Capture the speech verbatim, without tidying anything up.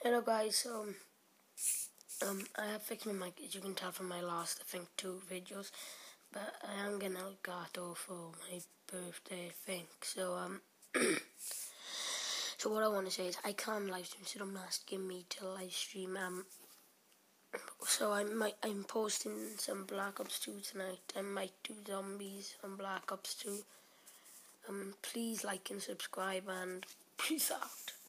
Hello guys, so um, um, I have fixed my mic, as you can tell from my last, I think, two videos, but I am getting Elgato for my birthday, I think, so um, so what I want to say is, I can't live stream, so don't asking me to live stream, um, so I might, I'm posting some Black Ops two tonight. I might do zombies on Black Ops two, um, please like and subscribe, and peace out.